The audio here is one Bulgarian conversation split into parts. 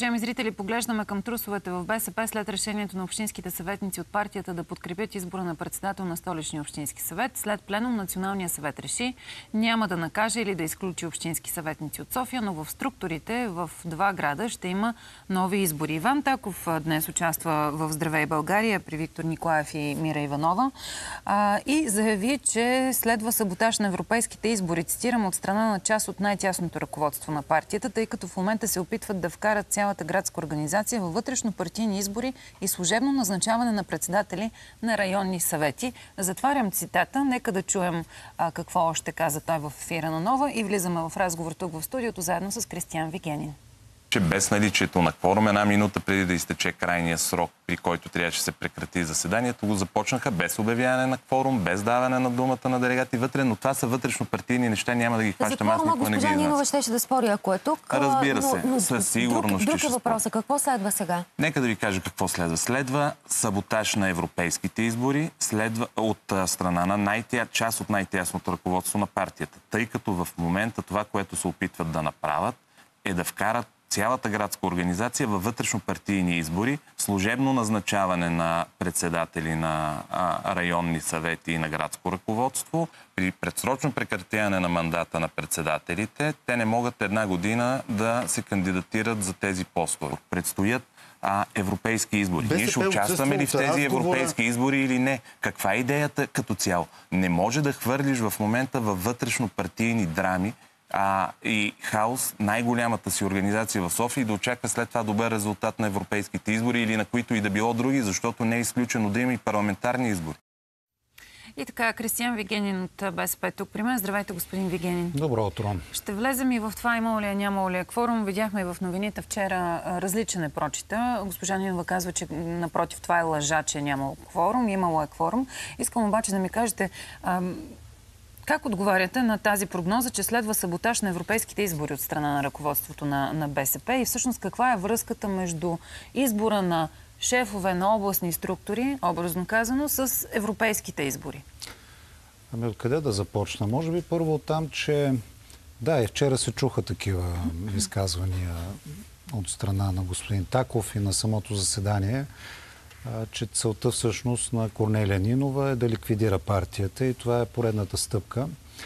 Уважаеми зрители, поглеждаме към трусовете в БСП след решението на общинските съветници от партията да подкрепят избора на председател на Столичния общински съвет. След пленум Националния съвет реши няма да накаже или да изключи общински съветници от София, но в структурите в два града ще има нови избори. Иван Таков днес участва в Здравей България при Виктор Николаев и Мира Иванова и заяви, че следва саботаж на европейските избори. Цитирам от страна на част от най-тясното ръководство на партията, тъй като в момента се опитват да вкарат цялата градска организация във вътрешно-партийни избори и служебно назначаване на председатели на районни съвети. Затварям цитата. Нека да чуем какво още каза той в ефира на Нова и влизаме в разговор тук в студиото заедно с Кристиан Вигенин. Че без наличието на кворум, една минута преди да изтече крайния срок, при който трябваше да се прекрати заседанието, го започнаха без обявяване на кворум, без даване на думата на делегати вътре, но това са вътрешно-партийни неща, няма да ги хващам, аз никога не ги госпожа Нинова щеше да спори, ако е тук. Разбира се, със сигурност друг е въпросът. Какво следва сега? Нека да ви кажа какво следва. Следва саботаж на европейските избори, следва от страна на част от най-тясното ръководство на партията, тъй като в момента това, което се опитват да направят, е да вкарат цялата градска организация във вътрешно-партийни избори, служебно назначаване на председатели на районни съвети и на градско ръководство. При предсрочно прекратяване на мандата на председателите, те не могат една година да се кандидатират за тези постове. Предстоят европейски избори. Ние ще участваме ли в тези европейски избори или не? Каква е идеята като цяло? Не може да хвърлиш в момента във вътрешно-партийни драми и хаос най-голямата си организация в София и да очаква след това добър резултат на европейските избори или на които и да било други, защото не е изключено да има и парламентарни избори. И така, Кристиан Вигенин от БСП тук при мен. Здравейте, господин Вигенин. Добро утро. Ще влезем и в това имало ли е, нямало ли е кворум. Видяхме и в новините вчера различен е прочита. Госпожа Нинова казва, че напротив това е лъжа, че е нямало кворум. Имало е кворум. Искам обаче да ми кажете как отговаряте на тази прогноза, че следва саботаж на европейските избори от страна на ръководството на БСП и всъщност каква е връзката между избора на шефове на областни структури, образно казано, с европейските избори? Ами откъде да започна? Може би първо там, че да, и вчера се чуха такива изказвания от страна на господин Таков и на самото заседание, че целта всъщност на Корнелия Нинова е да ликвидира партията и това е поредната стъпка.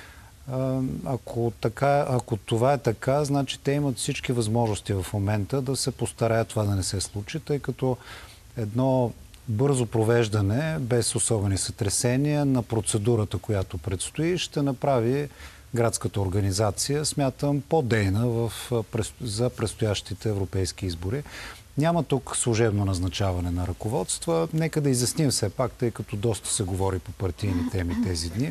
Ако това е така, значи те имат всички възможности в момента да се постараят това да не се случи, тъй като едно бързо провеждане, без особени сътресения на процедурата, която предстои, ще направи градската организация, смятам, по-дейна за предстоящите европейски избори. Няма тук служебно назначаване на ръководства. Нека да изясним все пак, тъй като доста се говори по партийни теми тези дни.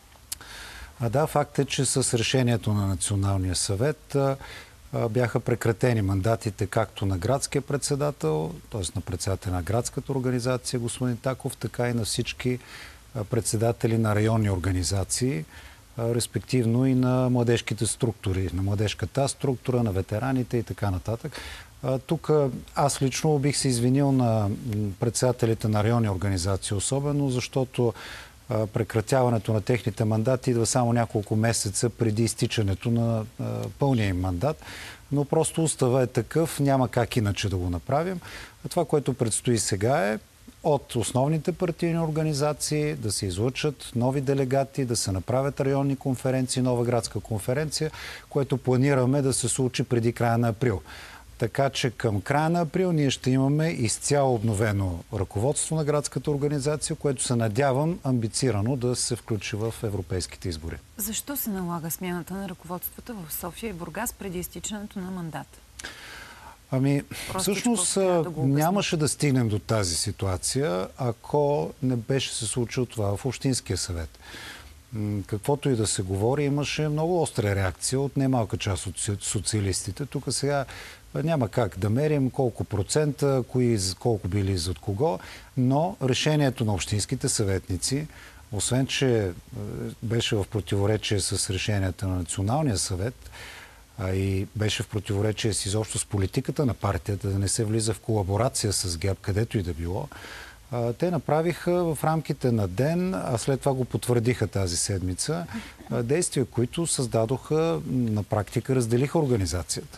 Да, факт е, че с решението на Националния съвет бяха прекратени мандатите както на градския председател, т.е. на председателя на градската организация господин Таков, така и на всички председатели на районни организации, респективно и на младежките структури, на младежката структура, на ветераните и така нататък. Тук аз лично бих се извинил на председателите на районни организации, особено защото прекратяването на техните мандати идва само няколко месеца преди изтичането на пълния им мандат. Но просто устава е такъв, няма как иначе да го направим. Това, което предстои сега е от основните партийни организации да се излъчат нови делегати, да се направят районни конференции, нова градска конференция, което планираме да се случи преди края на април. Така че към края на април ние ще имаме изцяло обновено ръководство на градската организация, което се надявам амбицирано да се включи в европейските избори. Защо се налага смяната на ръководството в София и Бургас преди изтичането на мандата? Ами, всъщност нямаше да стигнем до тази ситуация, ако не беше се случило това в Общинския съвет. Каквото и да се говори, имаше много остра реакция от немалка част от социалистите. Тук сега няма как да мерим колко процента, колко били зад кого, но решението на общинските съветници, освен че беше в противоречие с решенията на Националния съвет, и беше в противоречие с изобщо с политиката на партията, да не се влиза в колаборация с ГЕРБ, където и да било, те направиха в рамките на ден, а след това го потвърдиха тази седмица, действия, които създадоха, на практика разделиха организацията.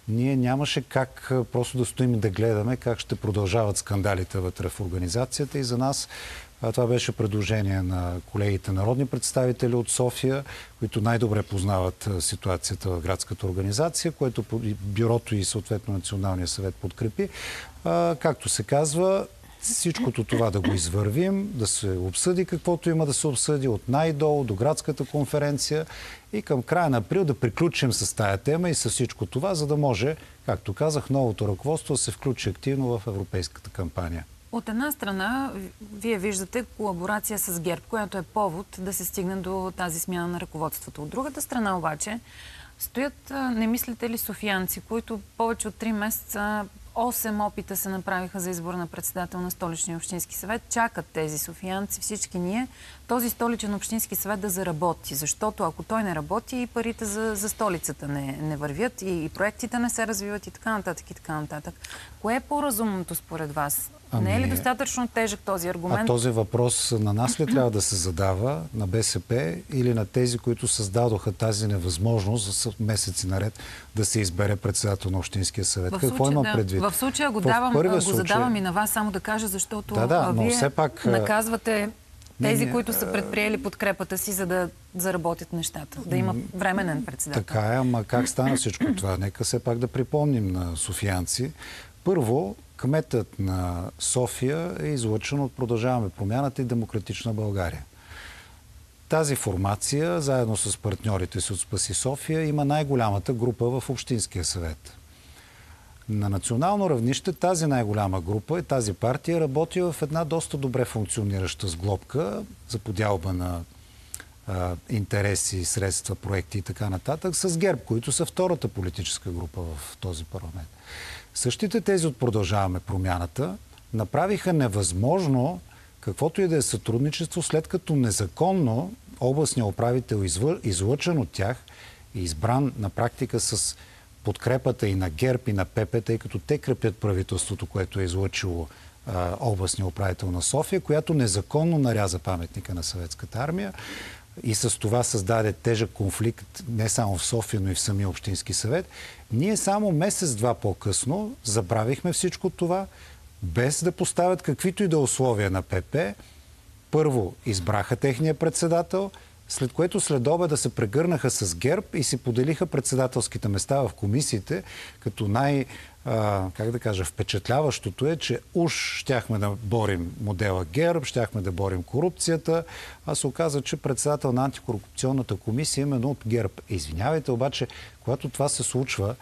ние нямаше как просто да стоим и да гледаме как ще продължават скандалите вътре в организацията и за нас това беше предложение на колегите народни представители от София, които най-добре познават ситуацията в градската организация, което бюрото и съответно Националния съвет подкрепи. Както се казва, всичкото това да го извървим, да се обсъди каквото има да се обсъди от най-долу до градската конференция и към края на април да приключим с тая тема и с всичко това, за да може, както казах, новото ръководство да се включи активно в европейската кампания. От една страна, вие виждате колаборация с ГЕРБ, която е повод да се стигне до тази смяна на ръководството. От другата страна обаче стоят, не мислите ли, софиянци, които повече от 3 месеца 8 опита се направиха за избор на председател на Столичния общински съвет. Чакат тези софиянци, всички ние, този Столичен общински съвет да заработи. Защото ако той не работи, и парите за столицата не вървят, и проектите не се развиват и така нататък, и така нататък. Кое е по-разумното според вас? Не е ли достатъчно тежък този аргумент? А този въпрос на нас ли трябва да се задава, на БСП или на тези, които създадоха тази невъзможност за месеци наред да се избере председател на Общинския съвет? Какво има предвид? В случая го задавам и на вас, само да кажа, защото вие все пак наказвате тези, които са предприели подкрепата си, за да заработят нещата. Да има временен председател. Така е, ама как стана всичко това? Нека все пак да припомним на софиянци. Първо, кметът на София е излъчен от Продължаваме промяната и Демократична България. Тази формация, заедно с партньорите си от Спаси София, има най-голямата група в Общинския съвет. На национално равнище тази най-голяма група и тази партия работи в една доста добре функционираща сглобка за подялба на интереси, средства, проекти и така нататък с ГЕРБ, които са втората политическа група в този парламент. Същите тези от Продължаваме промяната направиха невъзможно каквото и да е сътрудничество, след като незаконно областният управител, излъчен от тях и избран на практика с подкрепата и на ГЕРБ и на ПП, тъй като те крепят правителството, което е излъчило областния управител на София, която незаконно наряза паметника на Съветската армия и с това създаде тежък конфликт не само в София, но и в самия Общински съвет. Ние само месец-два по-късно забравихме всичко това, без да поставят каквито и да условия на ПП. Първо избраха техния председател, след което след обеда се прегърнаха с ГЕРБ и си поделиха председателските места в комисиите, като впечатляващото е, че уж щяхме да борим модела ГЕРБ, щяхме да борим корупцията, а се оказа, че председател на антикорупционната комисия е именно от ГЕРБ. Извинявайте, обаче, когато това се случва,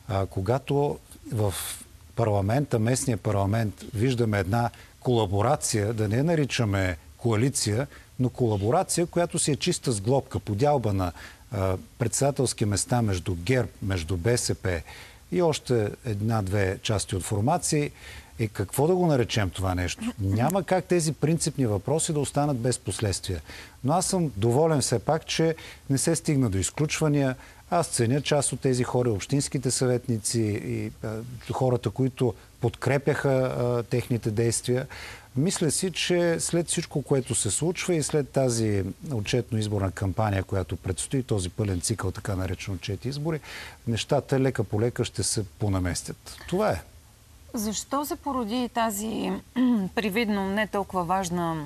когато в парламента, местния парламент, виждаме една колаборация, да не наричаме коалиция, но колаборация, която си е чиста сглобка, подялба на председателски места между ГЕРБ, между БСП и още една-две части от формации. Какво да го наречем това нещо? Няма как тези принципни въпроси да останат без последствия. Но аз съм доволен все пак, че не се стигна до изключвания. Аз ценя част от тези хора, общинските съветници и хората, които подкрепяха техните действия. Мисля си, че след всичко, което се случва и след тази отчетно-изборна кампания, която предстои, този пълен цикъл, така наречен отчет избори, нещата лека по лека ще се понаместят. Това е. Защо се породи тази привидно не толкова важна,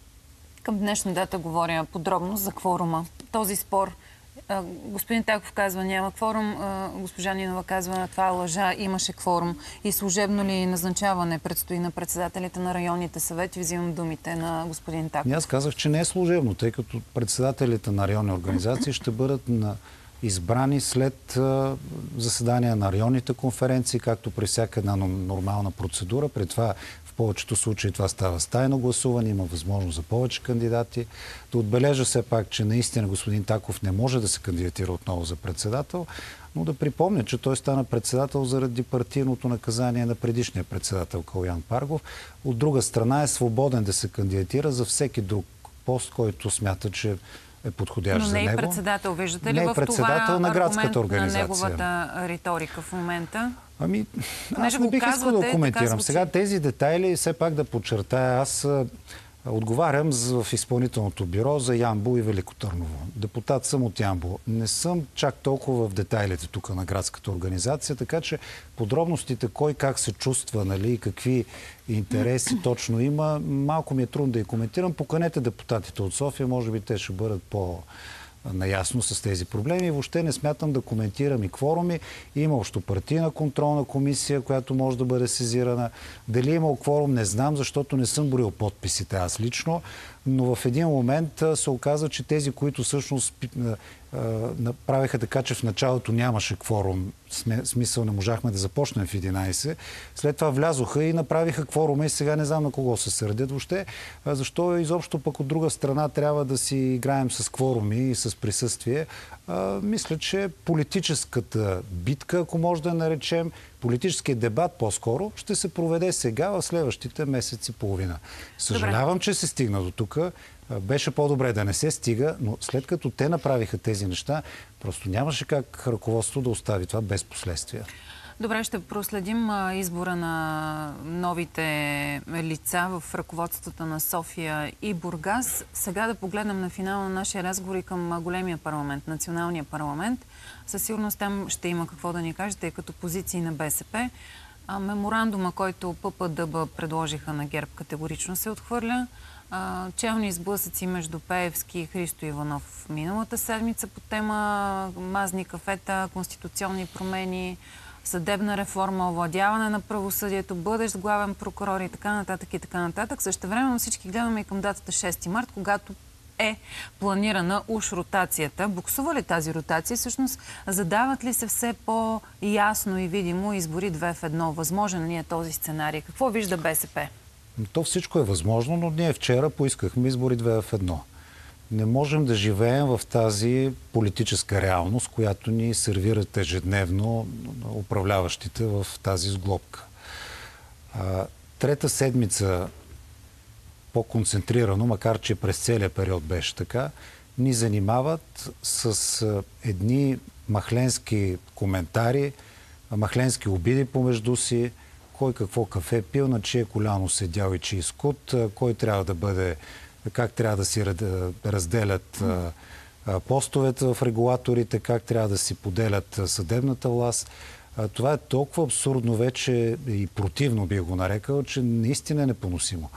към днешна дата говоря подробно, за кворума? Този спор. Господин Таков казва, няма кворум. Госпожа Нинова казва, това е лъжа, имаше кворум. И служебно ли назначаване предстои на председателите на районните съвети? Взимам думите на господин Таков. Аз казах, че не е служебно, тъй като председателите на районни организации ще бъдат избрани след заседания на районните конференции, както при всяка една нормална процедура. При това в повечето случаи това става с тайно гласуване, има възможност за повече кандидати. Да отбележа все пак, че наистина господин Таков не може да се кандидатира отново за председател, но да припомня, че той стана председател заради партийното наказание на предишния председател Калоян Паргов. От друга страна е свободен да се кандидатира за всеки друг пост, който смята, че е подходящ за него. Но не е председател, виждате ли не е в председател това на градската организация. На неговата риторика в момента? Аз не бих искал да коментирам. Сега тези детайли, все пак да подчертая, аз Отговарям в изпълнителното бюро за Ямбол и Велико Търново. Депутат съм от Ямбол. Не съм чак толкова в детайлите тук на градската организация, така че подробностите кой как се чувства, нали, какви интереси точно има, малко ми е трудно да ги коментирам. Поканете депутатите от София, може би те ще бъдат наясно с тези проблеми. И въобще не смятам да коментирам и кворуми. Има общопартийна контролна комисия, която може да бъде сезирана. Дали има кворум, не знам, защото не съм броил подписите аз лично. Но в един момент се оказа, че тези, които всъщност направиха така, че в началото нямаше кворум, смисъл не можахме да започнем в 11, след това влязоха и направиха кворума и сега не знам на кого се сърдят въобще. Защо изобщо пък от друга страна трябва да си играем с кворуми и с присъствие? Мисля, че политическата битка, ако може да наречем, политическият дебат по-скоро, ще се проведе сега в следващите месеци и половина. Съжалявам, че се стигна до тук. Беше по-добре да не се стига, но след като те направиха тези неща, просто нямаше как ръководството да остави това без последствия. Добре, ще проследим избора на новите лица в ръководството на София и Бургас. Сега да погледнем на финала на нашия разговор и към големия парламент, националния парламент. Със сигурност там ще има какво да ни кажете, тъй като позиции на БСП. Меморандума, който ППДБ предложиха на ГЕРБ, категорично се отхвърля. Челни сблъсъци между Пеевски и Христо Иванов миналата седмица по тема мазни кафета, конституционни промени, съдебна реформа, овладяване на правосъдието, бъдещ главен прокурор и така нататък и така нататък. Същевременно всички гледаме и към датата 6 март, когато е планирана уж ротацията. Буксува ли тази ротация? Всъщност задават ли се все по-ясно и видимо избори 2 в 1? Възможен ли е този сценарий? Какво вижда БСП? То всичко е възможно, но ние вчера поискахме избори 2 в 1. Не можем да живеем в тази политическа реалност, която ни сервират ежедневно управляващите в тази сглобка. Трета седмица по-концентрирано, макар че през целия период беше така, ни занимават с едни махленски коментари, махленски обиди помежду си, кой какво кафе пил, на чие коляно седял и чий скут, кой трябва да бъде, как трябва да си разделят постовете в регулаторите, как трябва да си поделят съдебната власт. Това е толкова абсурдно вече и противно би го нарекал, че наистина е непоносимо.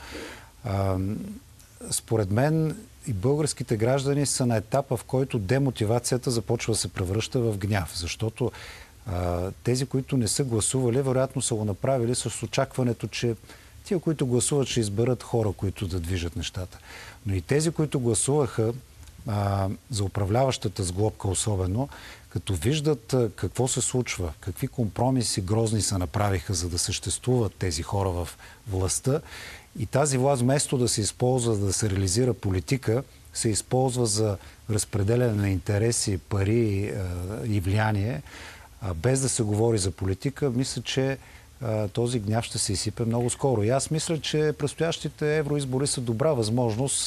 Според мен и българските граждани са на етапа, в който демотивацията започва да се превръща в гняв, защото тези, които не са гласували, вероятно са го направили с очакването, че тия, които гласуват, ще изберат хора, които да движат нещата. Но и тези, които гласуваха за управляващата сглобка особено, като виждат какво се случва, какви компромиси грозни се направиха, за да съществуват тези хора в властта, и тази власт, вместо да се използва, да се реализира политика, се използва за разпределяне на интереси, пари и влияние, без да се говори за политика, мисля, че този гняв ще се изсипе много скоро. И аз мисля, че предстоящите евроизбори са добра възможност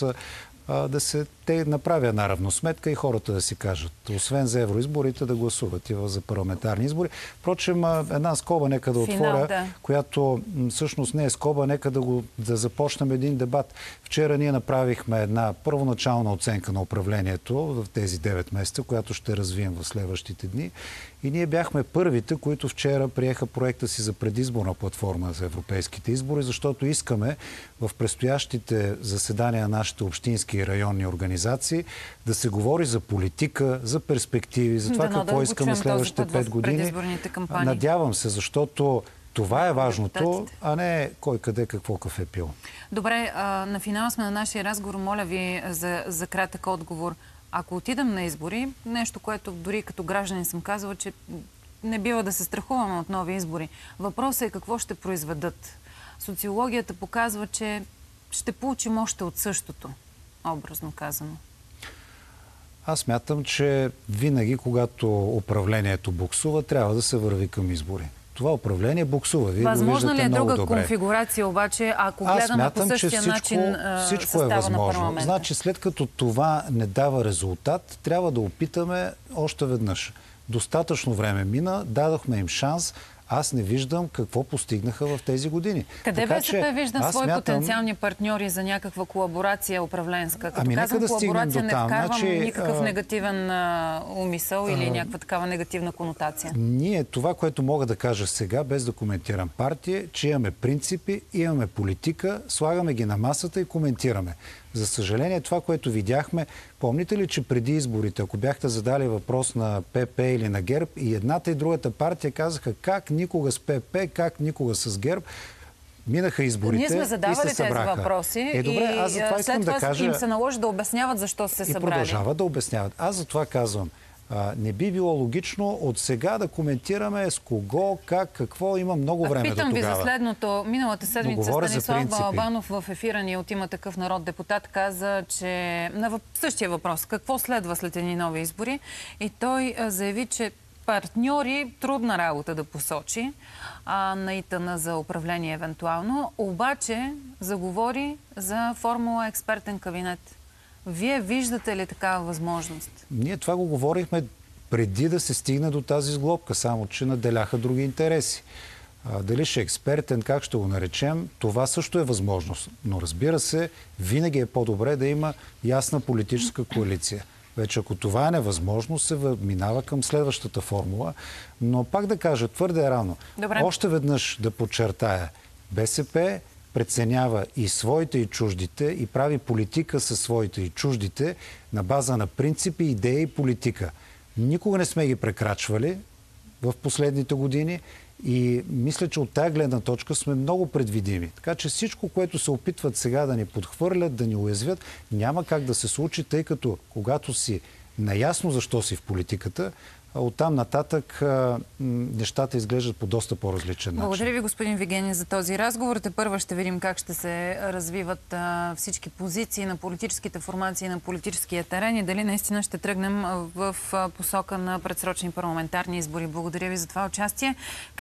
те направят една равносметка и хората да си кажат, освен за евроизборите, да гласуват и за парламентарни избори. Впрочем, една скоба нека да отворя, която всъщност не е скоба, нека да започнем един дебат. Вчера ние направихме една първоначална оценка на управлението в тези 9 месеца, която ще развием в следващите дни. И ние бяхме първите, които вчера приеха проекта си за предизборна платформа за европейските избори, защото искаме в предстоящите заседания на нашите общински и районни организации да се говори за политика, за перспективи, за това какво искаме следващите 5 години. Надявам се, защото това е важното, а не кой къде какво кафе пил. Добре, на финал сме на нашия разговор. Моля ви за кратък отговор. Ако отидем на избори, нещо, което дори като гражданин съм казала, че не бива да се страхуваме от нови избори. Въпросът е какво ще произведат. Социологията показва, че ще получим още от същото, образно казано. Аз смятам, че винаги, когато управлението буксува, трябва да се върви към избори. Това управление буксува. Вие възможно ли е друга добре. Конфигурация, обаче, ако гледаме по същия начин всичко е възможно. Значи, след като това не дава резултат, трябва да опитаме още веднъж. Достатъчно време мина, дадохме им шанс. Аз не виждам какво постигнаха в тези години. Къде Така, БСП вижда аз свои смятам... потенциални партньори за някаква колаборация управленска? Като Ами, казвам нека да колаборация, не стигнем дотам. вкарвам никакъв негативен умисъл или някаква такава негативна конотация. Ние, това, което мога да кажа сега, без да коментирам партия, че имаме принципи, имаме политика, слагаме ги на масата и коментираме. За съжаление, това, което видяхме, помните ли, че преди изборите, ако бяхте задали въпрос на ПП или на ГЕРБ, и едната и другата партия казаха как никога с ПП, как никога с ГЕРБ, минаха изборите. Ние сме и задавали се тези събраха. въпроси Добре, аз за това и искам след това да кажа... им се наложи да обясняват защо са се И събрали. продължават да обясняват. Аз за това казвам, не би било логично от сега да коментираме с кого, как, какво. Има много време до тогава. Питам ви за следното. Миналата седмица Станислав Балабанов в ефира ни от Има такъв народ депутат каза, че на същия въпрос, какво следва след едни нови избори, и той заяви, че партньори, трудна работа да посочи на ИТН за управление евентуално, обаче заговори за формула експертен кабинет. Вие виждате ли такава възможност? Ние това го говорихме преди да се стигне до тази сглобка, само че наделяха други интереси. Дали ще е експертен, как ще го наречем, това също е възможност. Но разбира се, винаги е по-добре да има ясна политическа коалиция. Вече ако това е невъзможно, се минава към следващата формула. Но пак да кажа, твърде е рано. Добре. Още веднъж да подчертая, БСП преценява и своите, и чуждите, и прави политика със своите и чуждите на база на принципи, идеи и политика. Никога не сме ги прекрачвали в последните години и мисля, че от тая гледна точка сме много предвидими. Така че всичко, което се опитват сега да ни подхвърлят, да ни уязвят, няма как да се случи, тъй като когато си наясно защо си в политиката, оттам нататък нещата изглеждат по доста по-различен начин. Благодаря ви, господин Вигенин, за този разговор. Тепърва ще видим как ще се развиват всички позиции на политическите формации на политическия терен и дали наистина ще тръгнем в посока на предсрочни парламентарни избори. Благодаря ви за това участие.